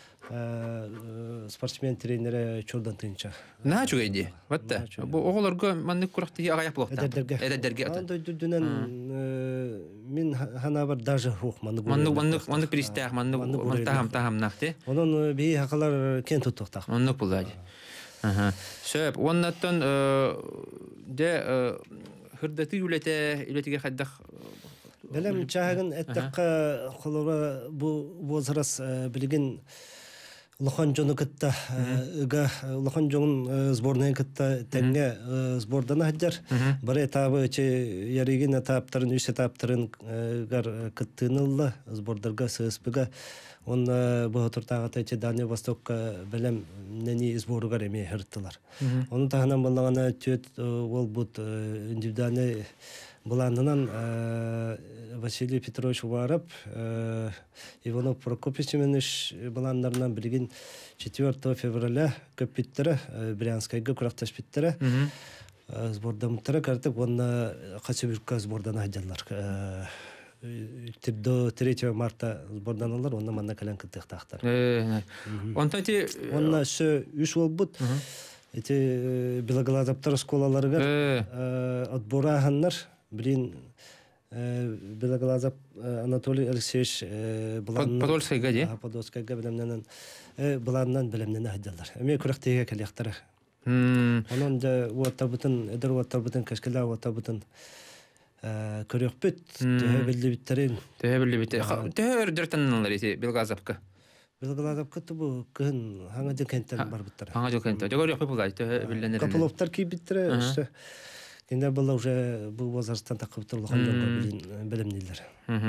Speaker 7: спортсмен тренері чордон тынча.
Speaker 1: На чуга иди. Батта. Бу оголорго манны куракты агаяп булакта.
Speaker 7: Эдердерге.
Speaker 1: Эдердерге ата.
Speaker 7: Анда дүдүнөн мин хана бар даже хух манны.
Speaker 1: Манны манны манны пристах манны мантахам тахам нахте.
Speaker 7: Онун би хакалар кен туттуктак.
Speaker 1: Манны булады. Ага. Сөп, оннаттан де хырдаты үлете, үлетеге хаддах.
Speaker 7: Белем чагын эттекка холора бу возраст билген Лохан жону кытта ыга Лохан жонун сборная кытта тенге сбордана хаджар. Бар этабы че ярыгын этаптарын, үч этаптарын гар кыттынылла сбордарга сыспыга. Он бу туртагата че Дальний Востокка белем нени сборугар эме хырттылар. Оны тагынан булгана төт ол бут индивидуальный буланынан Василий Петрович Варап, Иванов Прокопьевич мениш буландарынан билген четвёртого февраля көппиттері Брянскайга куракташ биттері. Сбордамыттары картып, онна Хачабюрка сбордана хаджалар. До третьего марта сборданалар, онна манна кален кыттык тахтар.
Speaker 1: Онтан те...
Speaker 7: Онна сө үш ол бұд. Эти белоглазаптар сколаларыгар отбора ханнар. Блин, белоглазап Анатолий Алексеевич
Speaker 1: Подольскайга, де?
Speaker 7: Подольскайга білемненен бұланнан білемнені хаджалар. Әме күрақтеге кәлектері. Онын да уаттабытын, эдер уаттабытын, кәшкілі уаттабытын көрек бүт, төһе білді біттерін.
Speaker 1: Төһе білді біттерін. Төһе үрдіртіннілер еті белоглазапқа.
Speaker 7: Белоглазапқа тұбы күн хаңа жыл кәнттен бар бұттары.
Speaker 1: Хаңа жыл кәнттен. Жогор yok бұлай, төһе білденерін.
Speaker 7: Капылоптар кей біттері, үшті. Кенде бұл уже бұл возрасттан тақып тұрлыған жоңға білімнелер.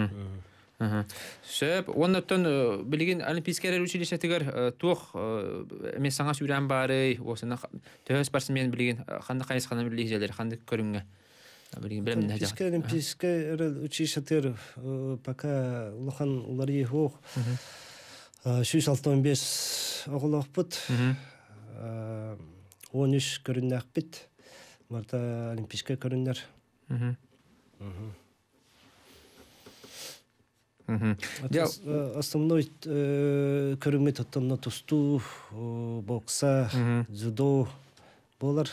Speaker 1: Сөп, оннаттан білген олимпийскерлер училищетігер тоқ мен саңа сүйрен бары, осына төһе спортсмен білген қанды қайыз қана білген жерлер, қанды көрінге білімнен әжақ.
Speaker 7: Олимпийскер, олимпийскер училищетігер пока ұлыған олар ей оқ жүз алтын бес оғылық бұд, он үш көріннәқ біт. Марта олимпийская көріннер. Основной көрінме тұттымны тұсту, бокса, дзюдо болар.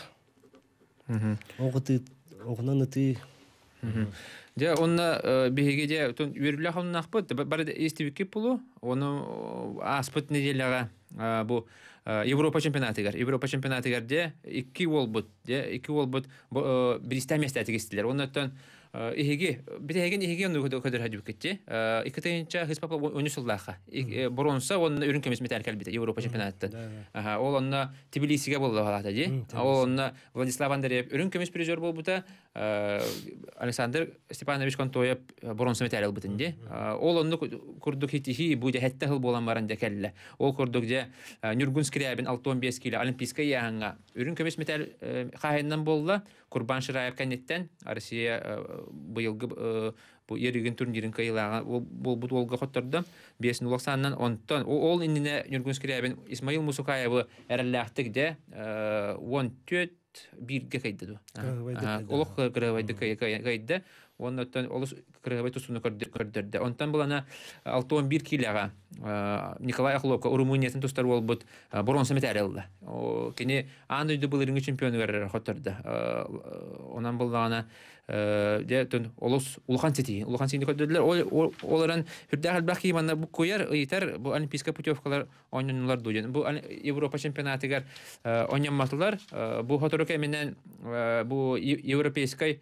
Speaker 7: Оғынан ұты.
Speaker 1: Де, онна бейге де үйірілі қауынын ақпыд, бары естебекке бұлу, оны аспыт неделяға бұл Европа чемпионатыгар. Европа чемпионатыгар де iki ол бұд. Де, iki ол бұд бірістә месті әтігестілер. Оннаттан Иһиги битеген иһиги онну көдөр хадып кетти. Икетенче хиспапа онусуллаха. Боронса он үрүн кемес металл калбите Европа чемпионаты. Аха, ол онна Тбилисиге болду халата ди. Ол онна Владислав Андреев үрүн кемес призер болбута. Александр Степанович Контоев боронса металл бутинди. Ол онну курдук хитихи бу же хетте хыл болан баранда келле. Ол курдук же Нюргун Скрябин алтı on beş кило олимпийская яңа. Үрүн кемес металл хайнан болла. Курбан Шираев канеттен Россия быйылгы бу ереген турнирин кайлаган бул бут олга хоттурда беш ноль саннан онтон ол инне Нюргун Скрябин Исмаил Мусукаев эреллахтык де он төрт бирге кайдыды. Олох кырывайды кайды. Оннан олус кырывай тусуну көрдөрдө. Онтан булана алтı on bir килога Николай Ахловка Румыниятын тустар болбут бронза медаль. О кини андыйды булырынгы чемпионы хоттурда. Онан булгана де олус улхан сети улхан сети көддөрлөр оларын хүрдәгәл бакый мана бу кояр ыйтар бу олимпийская путевкалар ойнанылар дуен бу Европа чемпионатыгар ойнаматылар бу хоторука менен бу европейской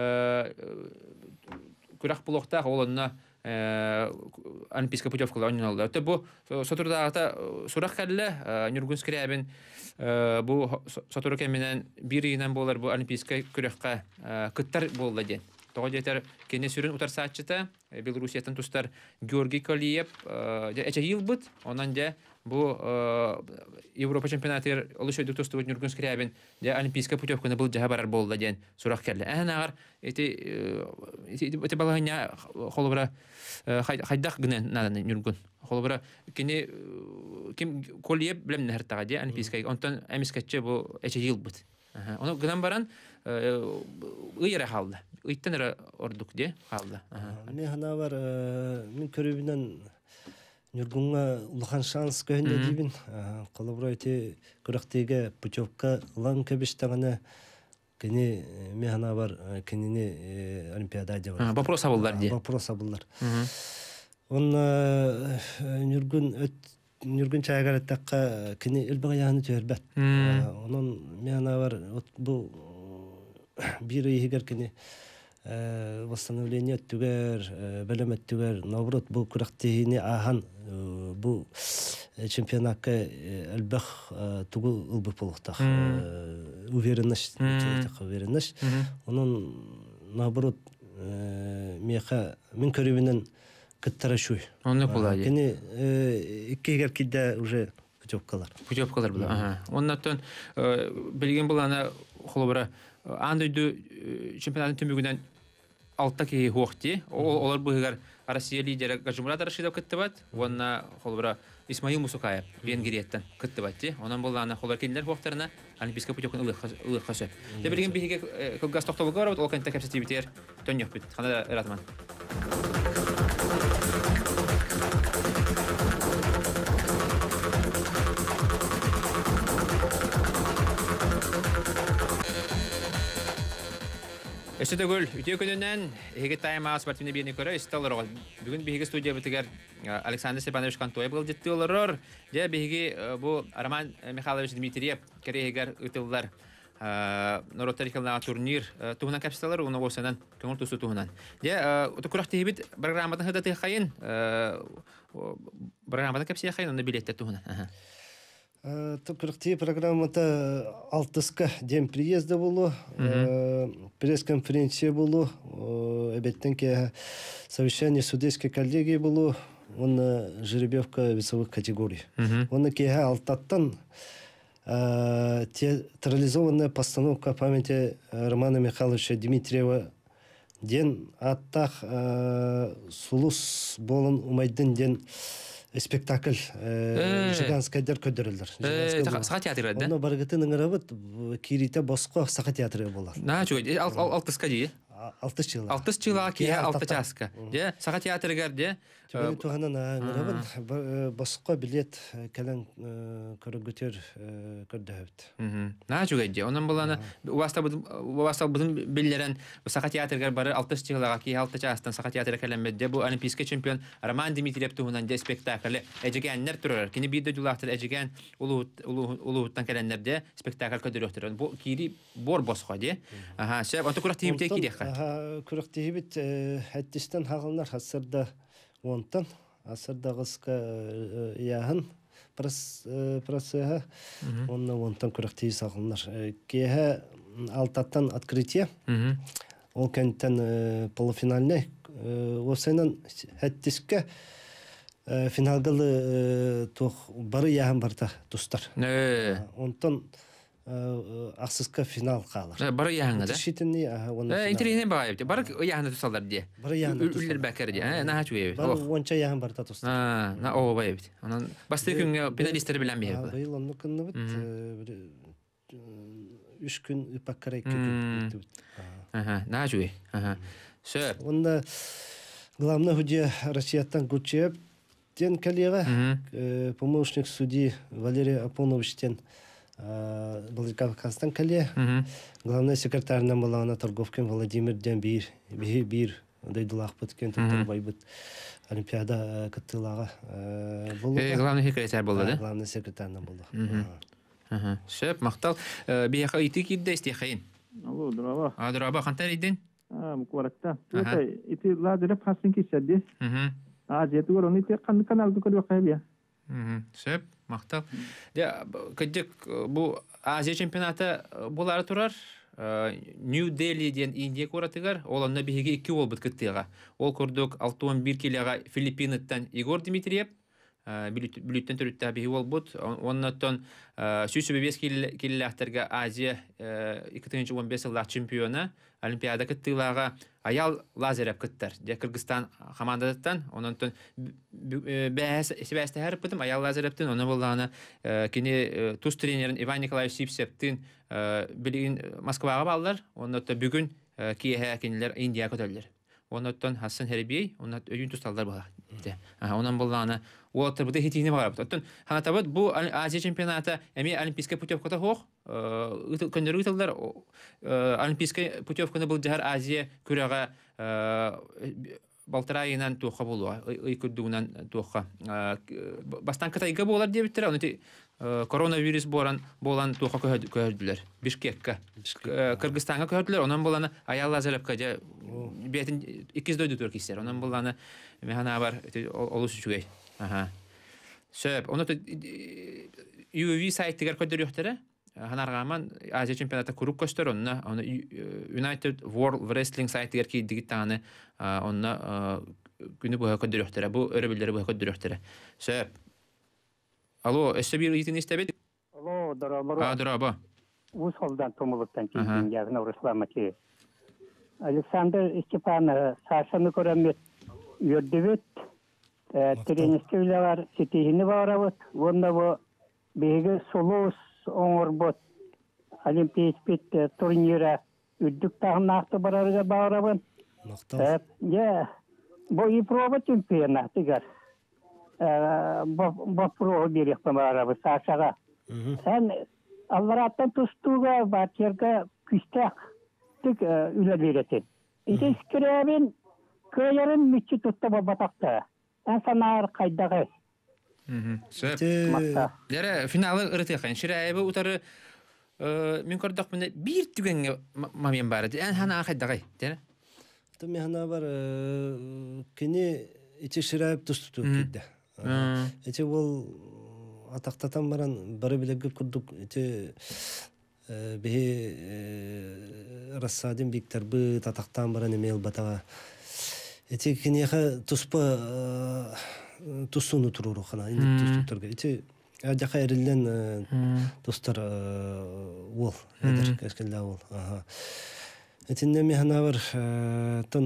Speaker 1: күрәк булыкта олонна олимпийская путевкалар ойнанылар. Те бу сотурдагы сурак калле Нюргун Скрябин бу сотурука менен бир йынан болар бу олимпийская күрәккә кыттар болду ден. Тога жетер кене сүрүн утар саатчыта Белоруссиятын тустар Георгий Колиев эче ел бут. Онан же бу Европа чемпионаты олушойдук тусту Нюргун Скрябин же олимпийская путевканы бул жаха барар болду ден сурак келди. Анагар эти эти баланя холбра хайдак гына наданы Нюргун. Холбра кене ким Колиев билем нехтага же олимпийская онтон эмискетче бу эче ел бут. Оны гынан баран ыйра халды. Ыйттан ордук де халды.
Speaker 7: Мен хана бар мен көрүбүнөн Нюргунга улахан шанс көндө дибин. Колобройти көрөктеге путевка лан кебиштагына кени мен хана бар кенини олимпиада деп.
Speaker 1: Вопрос абылдар де.
Speaker 7: Вопрос абылдар. Он Нюргун Нюргун чайгараттакка кини илбагаяны төрбөт. Онун мен хана бар бу бир егер кини восстановление түгер белемет түгер наоборот бу күрәктеһине ахан бу чемпионатка албах тугу ылбы полуктах уверенность уверенность онун наоборот меха мен көрүбүнөн кыттарашуй
Speaker 1: онны булай
Speaker 7: кини иккегер кидде уже путевкалар
Speaker 1: путевкалар була ага оннан билген булана холобра андыйды чемпионатын түмүгүнөн алтта ки хуакти олар бугар Россия лидери Гажмурат Рашидов кыттыбат онна холбра Исмаил Мусукаев Венгрияттан кыттыбатти онан булана холар киндер хуактарына олимпийская путевканы ылык кашып де билген биге кылгас токтолгор ол канта капситибитер төньёк бит хана ратман Эсетөгөл үтө күнүнөн эге тайма спортивный бирни көрө исталар. Бүгүн биге студия битигер Александр Степанович Контоев был жеттилер. Же биге бу Роман Михайлович Дмитриев керегер үтүллар. Норотарикална турнир тугунан капсалар уну осанан көңүл тусу тугунан. Же өтүкүрөктө бит программадан хадаты хайын программадан капсия хайын уну билетте тугунан.
Speaker 7: Тукрыкти программата алтыска дем приезда болу, пресс-конференция болу, обеттен ке совещание судейской коллегии болу, он жеребьевка весовых категорий. Он ке алтаттан театрализованная постановка памяти Романа Михайловича Дмитриева ден аттах сулус болын умайдын ден спектакль жиганскайдар көдөрөлдөр.
Speaker 1: Саха театры да?
Speaker 7: Оны баргытын ыңырабыт кирите боско саха театры болар.
Speaker 1: На чуй, алтыска ди.
Speaker 7: Алтыс жылы.
Speaker 1: Алтыс жылы ки алты часка. Де саха театрыгар де.
Speaker 7: Түгел туганан ыңырабын боско билет келен көрөгөтөр көрдөбүт.
Speaker 1: На чуй де. Онун буланы уаста уаста бузун биллерен саха театрыгар бары алтыс жылга ки алты частан саха театры келенмет де. Бу олимпийский чемпион Роман Дмитриев тугунан де спектакль эжегеннер турар. Кини бирде жулактыр эжеген улуу улууттан келеннерде спектакль көдөрөктөр. Бу кири бор боско де. Аха, сеп антыкурак тийимте кири.
Speaker 7: Күрәктәһибит хәттистән хагылнар хасырда онтан асырда гыска яһын процесса онна онтан күрәктәһи сагылнар. Кеһә алтаттан открытие. Ол кенттен полуфинальный. Осеннән хәттискә финалгалы тох бары яһын барта тустар. Онтан Ақсызқа финал қалыр.
Speaker 1: Бары яңы да?
Speaker 7: Шетінне, оны...
Speaker 1: Интерегіне бағай бейті. Бары яңы тұсалдар де?
Speaker 7: Бары яңы тұсалдар.
Speaker 1: Үлілер бәкер де? Наға чуе бейті?
Speaker 7: Бары онша яңы барта тұстар.
Speaker 1: На оғы бай бейті. Басты күнге пеналистері білен бейі бұл?
Speaker 7: Байыл онны күнні біт. Үш күн үпаққара екі күн бітті біт.
Speaker 1: Наға чуе. Сөп.
Speaker 7: Онда главный худе Россияттан Гучев тен коллега, помощник судьи Валерий Апоновичтен Балыкавказстан коллега, главный секретарынан балағына Торговкин Владимир ден бир, бир, дайдылақ бұткен тұттар байбыт Олимпиада кыттылаға болды.
Speaker 1: Главный секретар болды, да?
Speaker 7: Главный секретарынан болды.
Speaker 1: Сөп, мақтал. Бияқа иті кейді істейқайын?
Speaker 6: Алло, дұрава.
Speaker 1: А, дұрава, қантар еден?
Speaker 6: Мұқуарақта. Ити ладырып қасын кешеді. А, жеті көр, оны ити қанды каналды көрі бақай бия.
Speaker 1: Сөп, мақтал. Көддік бұл Азия чемпионаты болары тұрар. Нью-Дели ден Индия көратығар. Ол онына бігеге екі ол бұд күттіға. Ол көрдік алты он бір келеға Филиппиниттен Игор Дмитриев. Бүліттен түрітті бегі ол бұд. Оннаттан сүйсі бебес келеліқтерге Азия екі мың он бес жыллақ чемпионы Олимпиада күттіғаға Аял Лазарев күттір. Кыргызстан командадаттан. Оннаттан бәсті әріп бұдым. Аял Лазаревтің оны болғаны кені туз тренерін Иван Николаевич Сипсептің білігін Москваға балылар. Оннаттан бүгін кейе кенелер Индия көтөлілер. Оннаттан Хасан Хербей, оннат өйін тұсталдар болға. Онан болғаны Уолтер бұды хетейіне бағарып. Оттан, ханатабыд, бұл Азия чемпионаты әме олимпийская путевката хоқ. Көндері ұйтылдар, олимпийская путевканы бұл жағар Азия күріға балтыра айынан туаққа болуға, үй күрдігінен туаққа. Бастан кытайға болар дебіттір, оны коронавирус болан туаққа көрділер. Бишкекка. Кыргызстанға көрділер, онан боланы Аял Лазаревқа же бетін икіз дөйді түркістер. Онан боланы механа бар олыс үшігей. Сөп, оны ю ви сайттығар көдір өқтері, ханарғаман Азия чемпионаты күріп көстер, онына United World Wrestling сайттығар кейдігіт тағаны онына күні бұға көдір өқтері, бұл өрі білдері бұға көдір өқтері. Сөп. Алло, өсі бір етін істебеді?
Speaker 8: Алло, дұрабыр.
Speaker 1: А, дұрабы.
Speaker 8: Бұл солдан томылықтан кейден яғын Орыслама кей. Александр Степанов Сашаны көремет үйірдебет. Тренерский үйлер сетейіні барабыт. Онда бұл бейгі солуыз оңыр бұт. Олимпийспет турнира үддік тағын нақты барарыға барабын. Бұл ипроба чемпионатыгар. Бұл проба берек барабы Сашаға. Сән аллараттан тұстуға батерға күстәк тік үйлер беретін. Ите іскірәбен көйерін мүтчі тұтта бұл батақты. Ән санар қайдағы.
Speaker 1: Сөп. Дәрі финалы ұрыты қайын. Шыры әйбі ұтары мен көрдіқ мұнда бір түгенге мамен бары. Ән хана қайдағы. Дәрі?
Speaker 7: Мен хана бар кені ете шыры әйбі тұстыту кеді. Ете ол атақтатан баран бары білегі күрдік. Ете бе рассадин биктер бы татақтан баран емейл батаға. Эти кенеха туспа тусуну туруру хана инде тустурга. Эти ажака эрилден тустар ол эдер кескелде ол. Ага. Эти неме хана бар тон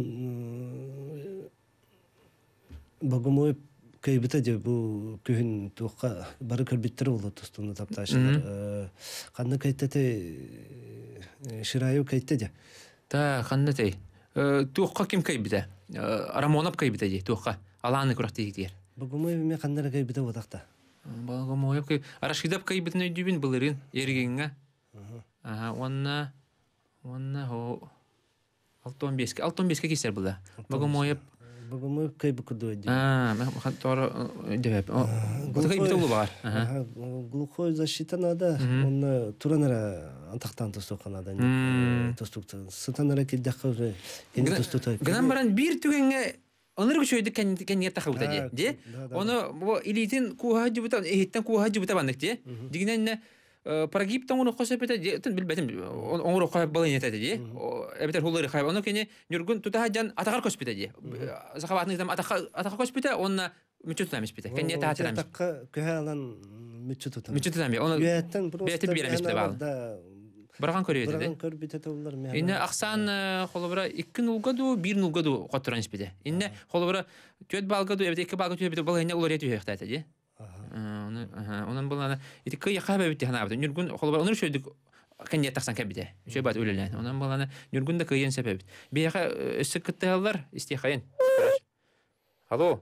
Speaker 7: багомой кайбыта же бу күн тука бары көрбиттер болду тустуну тапташылар. Кандай кайтете шираю кайтте же.
Speaker 1: Та кандай туққа кем кайбита? Рамонап кайбита же, туққа. Аланы күрәкті егдер.
Speaker 7: Бұгымой біме қандары кайбита отақта?
Speaker 1: Бұгымой кайбита. Арашқидап кайбитін өйдібін бұлырын ергенге. Онна, онна, алтон беске. Алтон беске кесер бұлда. Бұгымой
Speaker 7: Бүгүмү кайбы курду эди.
Speaker 1: А, мен тора деп. Бу кайбы толу бар.
Speaker 7: Глухой защита надо, он туранара антактан тостуканада. Тостукта. Сытанара киддакка уже кени тостута.
Speaker 1: Гынан баран бир түгенге онор көчөйдү кен кен ятта хабыта же. Же? Оны бу илитин куһажы бута, эхиттен куһажы бута бандык же. Дигинен прогиб тоңуну косепете же, тен билбетим. Оңур кайып балын этеди же. Эбетер хуллары кайып. Оны кене нүргүн тутахажан атагар коспете же. Сахабатны там атака атака коспете, онна мүчөт тамис бите. Кен ята хатырамис.
Speaker 7: Атакка көһалан мүчөт тутам.
Speaker 1: Мүчөт тамис. Оны
Speaker 7: Беттен просто
Speaker 1: бетеп беремис бите бал. Барган көрөйдү.
Speaker 7: Барган көрбүтө толлар мен.
Speaker 1: Инне аксан холобра iki нулгаду, bir нулгаду котторан испиде. Инне холобра төт балгаду, эбет эки балга төбүтө балгайна улар этү яктайта же. Аны, онан булана ити кый якабы бит хана бит. Нүргүн холобра онур шөйдүк кенде таксан кебиде. Шөй бат өлелен. Онан булана нүргүндө кыйын себеп. Бияка өсүк кытталар истихайын. Алло.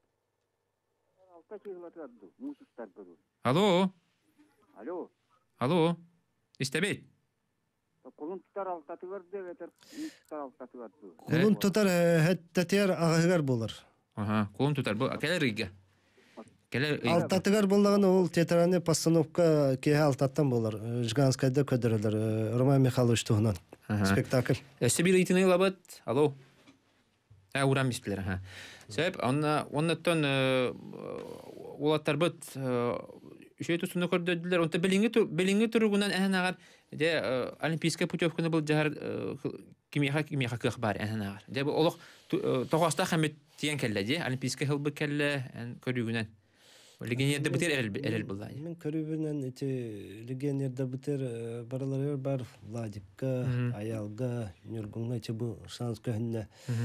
Speaker 1: Алло.
Speaker 9: Алло.
Speaker 1: Алло. Истебет.
Speaker 9: Колун тутар алтаты бар деп этер. Тутар алтаты бар.
Speaker 7: Колун тутар хеттетер агыгар болар.
Speaker 1: Ага, колун тутар. Бу келериге. Келер
Speaker 7: Алтатыгар боллаган ол театральный постановка ке алтаттан болар. Жиганскайда көдөрөлөр. Роман Михайлович тугунан спектакль.
Speaker 1: Сибир итине лабат. Алло. А урам бисплер, ага. Себеп анна оннаттан улаттар бит Шөй тусуна көрдөдүлөр. Онта белинге белинге тургунан анагар же олимпийская путевканы бул жар кимияга кимияга кык бар анагар. Же бу олук тогоста хамет тиен келде же олимпийская хылбы келде көрүгүнөн. Легионерде битер элел булла.
Speaker 7: Мен көрүгүнөн эти легионерде битер баралар бар. Владикка, Аялга, Нюргунга че бу шанс көһүнө.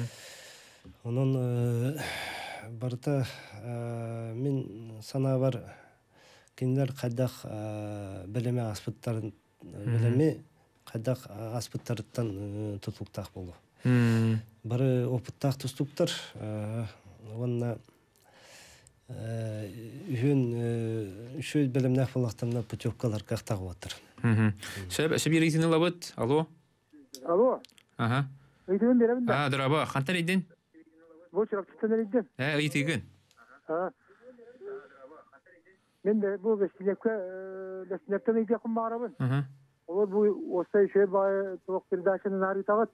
Speaker 7: Онун барта мен сана бар киндер кадак белеме аспыттарын белеме кадак аспыттардан тутуктак болду. Бары опыттак тустуктар онна үһүн үчөй белемнак болактарына путевкалар кактагып отур.
Speaker 1: Себеп Сибир итине лабат. Алло.
Speaker 5: Алло.
Speaker 1: Ага.
Speaker 5: Үйден беремин да.
Speaker 1: А, драба, кантар идин?
Speaker 5: Бу чырактан идин.
Speaker 1: Э, итиген.
Speaker 5: А. Мен де бу бестилекке бестилектен үйде кумбарабын.
Speaker 1: Ага.
Speaker 5: Олар бу остай шөй бай тоқ передачаны нары тагат.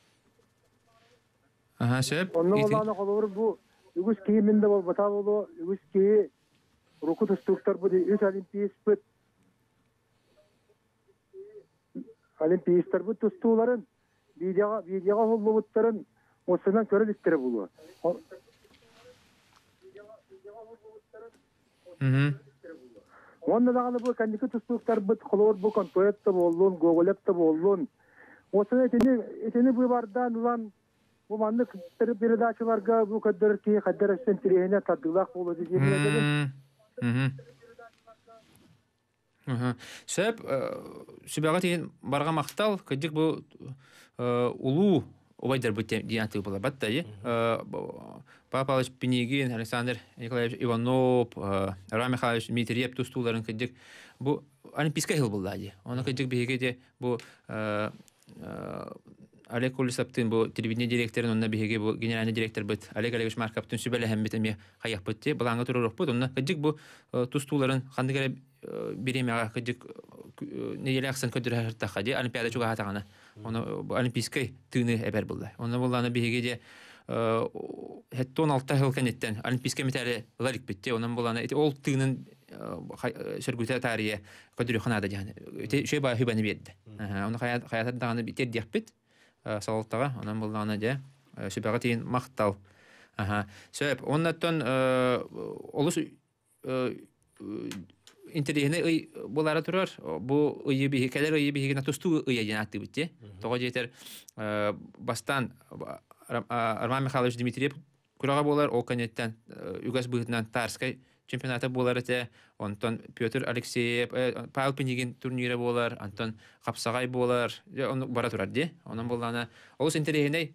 Speaker 1: Ага, себеп.
Speaker 5: Онны оланы колор бу үгүс кийиминде бол бата болу, үгүс кии руку тустуктар бу үч олимпийспыт. Олимпийстар бу тустууларын видеога видеога болбуттарын осынан көрүп истер болу.
Speaker 1: Мм.
Speaker 5: Онда дагы бу кандики тустуктар бит колор бу контоятта болдун, гоголепта болдун. Осына этени этени бу бардан улан бу манды передачаларга бу кадыр ки кадыр сентриене тадылак болду деп
Speaker 1: Мм. Мм. Ага. Себеп сүбәгә тиен барга мактал, кыдык бу улуу обайдар бу дианты була батта, е. Папалыч Пенегин, Александр Николаевич Иванов, Роман Михайлович Дмитриев тустуларын кыдык бу олимпийская хил булда, е. Аны кыдык беге де бу Олег Колесаптын бу телевидение директорын онна беге бу генеральный директор бит Олег Олегович Марковтын сүбәле һәм битеме хаяк битте. Булаңга турырык бу. Онна кыдык бу тустуларын кандыгы биремега кыдык нееляксын көдүрә тахади олимпиада чуга хатагана. Оны олимпийский тыны эбер булды. Оны булланы беге де хетте он алты жыл кенеттен олимпийский металле ларик битте. Онан булланы ол тынын сөргүтә тарихи көдүрә ханада жаны. Шей бай хибаны берди. Оны хаятта даганы битер дип бит. Салаттага анан булганы же сүбәгә тиен мактал. Аха. Сөп, оннан олус интерьене ый булара турар. Бу ый би келер ый би гына тусту ый янаты битте. Тога жетер бастан Роман Михайлович Дмитриев курага болар о канеттен югас бытынан Тарской чемпионаты болар эте. Антон Петр Алексеев, Павел Пенегин турниры болар, Антон Капсагай болар. Оны бара турар де. Онан булганы олус интерьене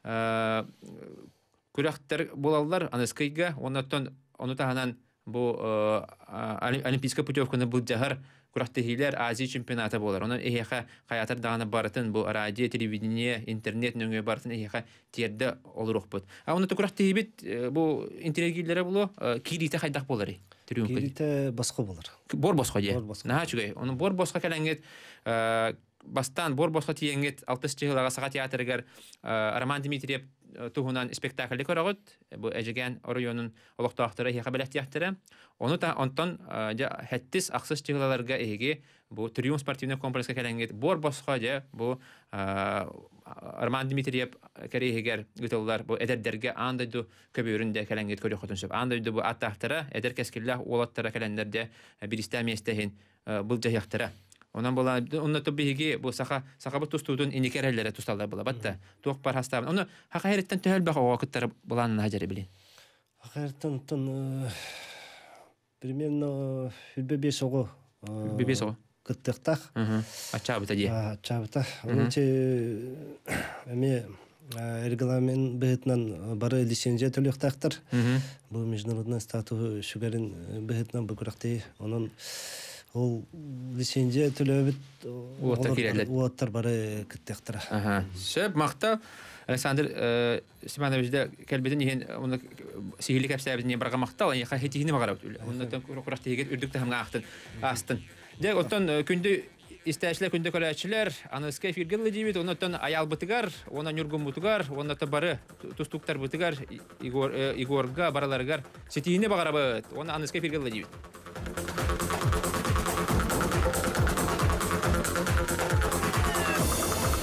Speaker 1: күрәхтер булалар аныскайга. Оннан оны тагынан бу олимпийская путевканы бул жахар Курахтыгилер Азия чемпионаты болар. Онан эхеха хаятар даганы барытын бу радио, телевидение, интернет нөңө барытын эхеха терде олурук бут. А оны курахтыгибит бу интернет було кирите хайдак болары.
Speaker 7: Кирите басқа болар.
Speaker 1: Бор босқа де. Наха чугай. Оны бор босқа кәләнгет бастан бор босқа тиенгет алтыс чыгылага сага театрыгар Роман Дмитриев туһунан спектакль көрөгөт. Бу эжеген районун олоктоактары хеха белектияктары. Оны та онтон хәттис аксыз чыгылаларга эге бу Триумф спортивный комплекска кәләнгет бор босқа де бу Роман Дмитриев керегер гытыллар бу эдердерге андайду көбөрүндө кәләнгет көрөкөтүн сөп. Андайду бу аттактары эдер кескиллах олаттара кәләндерде биристәместехин бул жаяктара. Онан була онна тобиги бу саха сахабы тустудун иникереллере тусталдар була батта. Тук бар хастабын. Оны хакайреттен төлбө вакыттар булан хажары билин.
Speaker 7: Хакайреттен тон примерно бебе сого.
Speaker 1: Бебе сого.
Speaker 7: Кыттыктах.
Speaker 1: Ачабыта ди.
Speaker 7: Ачабыта. Онче эме регламент бетнан бары лицензия төлөктактыр. Бу международный статус шугарын бетнан букракты. Онун ол лицензия төлөбүт уаттар бары кыттыктыр.
Speaker 1: Ага. Сөп макта Александр Степанович да келбеден иһин уны сихили капсабын барга мактал, я хатихини багарап. Уны курактыгы үрдүктө хамга актын. Астын. Дек оттон күндү истәшләр күндү көрәчләр, аны скайфир гылы дибит, оннан аял бутыгар, оннан юргун бутыгар, оннан та бары тустуктар бутыгар, Игор Игорга бараларгар сетине багарабыт, оннан аны скайфир гылы дибит.